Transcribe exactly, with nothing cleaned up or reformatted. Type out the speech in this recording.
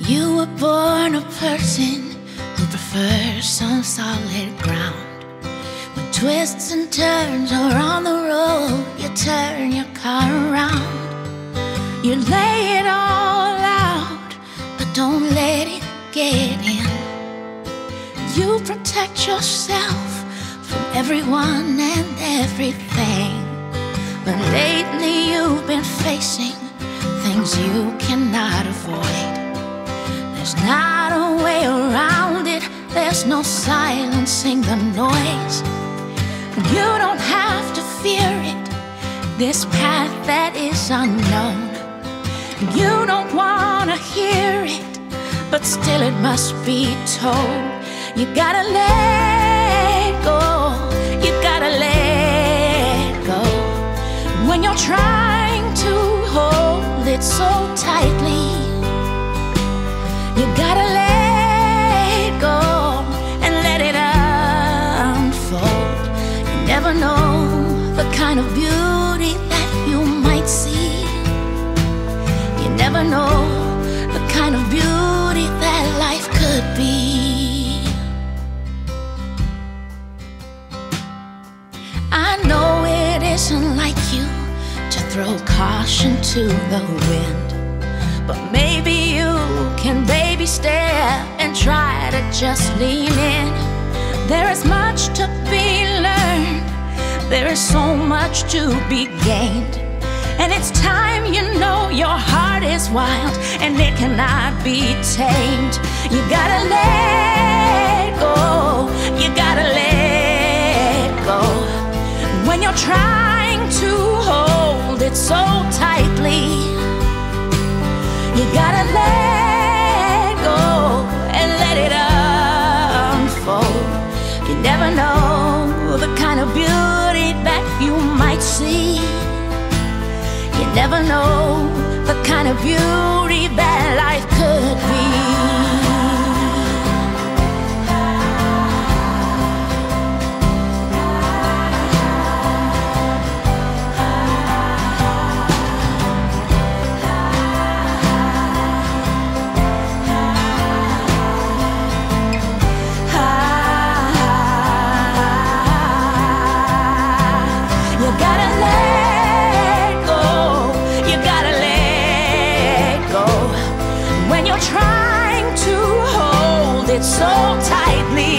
You were born a person who prefers some solid ground. When twists and turns are on the road, you turn your car around. You lay it all out, but don't let it get in. You protect yourself from everyone and everything. But lately you've been facing things you cannot avoid. There's not a way around it, there's no silencing the noise. You don't have to fear it, this path that is unknown. You don't wanna hear it, but still it must be told. You gotta let go, you gotta let go. When you're trying to hold it so tightly, you gotta let go and let it unfold. You never know the kind of beauty that you might see. You never know the kind of beauty that life could be. I know it isn't like you to throw caution to the wind, but maybe you can baby step and try to just lean in. There is much to be learned, there is so much to be gained. And it's time you know your heart is wild and it cannot be tamed. You gotta let go, you gotta let go. When you're trying to hold it so tightly, you gotta let go and let it unfold. You never know the kind of beauty that you might see. You never know the kind of beauty that life could be. Trying to hold it so tightly,